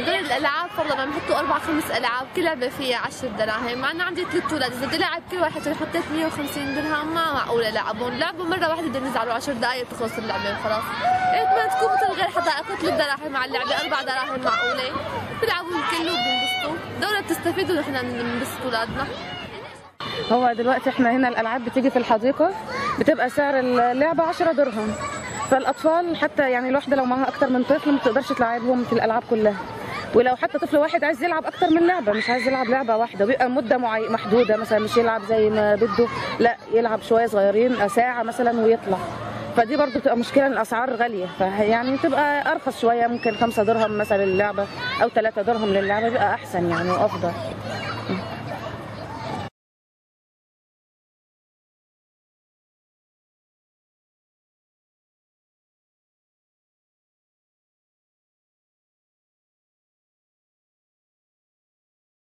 هدول الالعاب فرضا عم يحطوا 4 5 العاب، كل لعبه فيها 10 دراهم، مع انه عندي 3 اولاد، اذا بدي العب كل واحد حطيت 150 درهم ما معقوله العبهم، لعبوا مره واحده بدهم يزعلوا 10 دقائق بتخلص اللعبه وخلاص. ريت ما تكون مثل غير حدائق 3 دراهم مع اللعبه 4 دراهم معقوله، بيلعبوا الكل وبينبسطوا، الدوله بتستفيد ونحن بننبسط اولادنا. هو دلوقتي احنا هنا الالعاب بتيجي في الحديقه بتبقى سعر اللعبه 10 درهم، فالاطفال حتى يعني الواحده لو معاها اكتر من طفل ما بتقدرش تلعبهم في الالعاب كلها، ولو حتى طفل واحد عايز يلعب اكتر من لعبه، مش عايز يلعب لعبه واحده، بيبقى مده محدوده، مثلا مش يلعب زي ما بده، لا يلعب شويه صغيرين ساعه مثلا ويطلع. فدي برضو بتبقى مشكله، الاسعار غاليه، فيعني تبقى ارخص شويه، ممكن 5 درهم مثلا للعبه او 3 درهم للعبه، بيبقى احسن يعني وافضل.